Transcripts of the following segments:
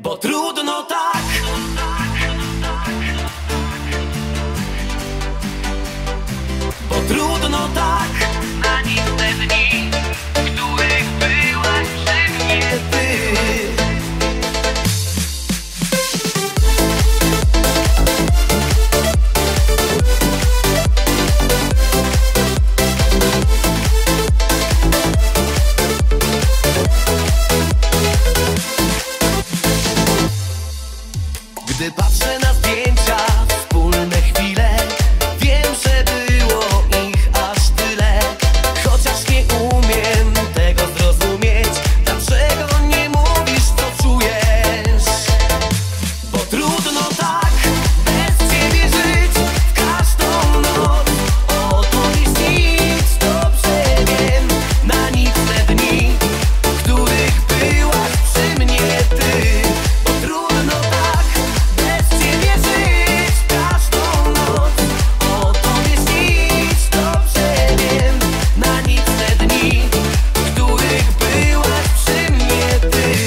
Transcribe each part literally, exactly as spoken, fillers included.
Bo trudno tak. Bo trudno tak na niste dni, w których byłaś przy mnie ty. Gdy patrzę na zdjęcia, wspólne chwile, wiem, że było ich aż tyle. Chociaż nie umiem tego zrozumieć, dlaczego nie mówisz, co czujesz. Bo trudno tak bez ciebie żyć w każdą noc. O tobie śnić, dobrze wiem, na niste dni, w których byłaś przy mnie ty. Bo trudno tak bez ciebie żyć w każdą noc. O tobie śnić, dobrze wiem, na niste dni, w których byłaś przy mnie ty.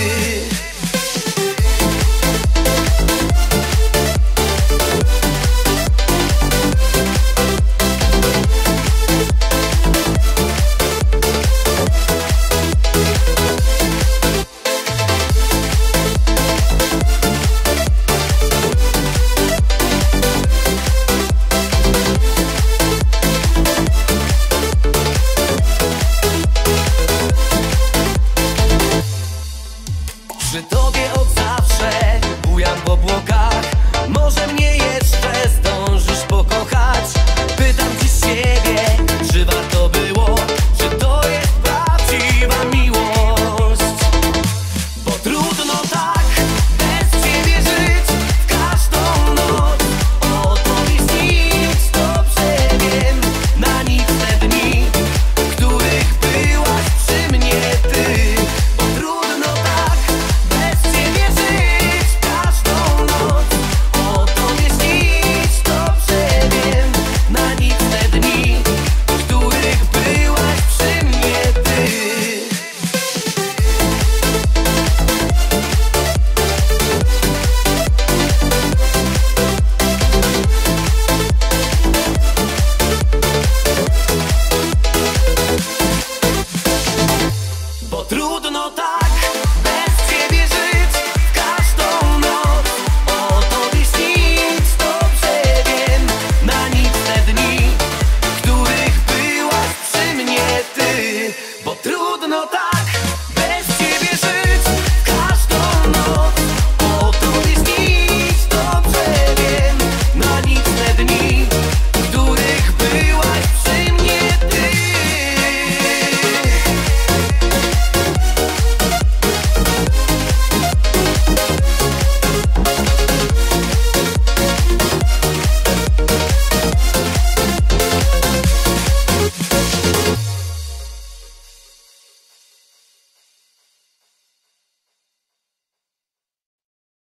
Przy tobie od zawsze bujam w obłokach. Może mnie jeszcze zdążysz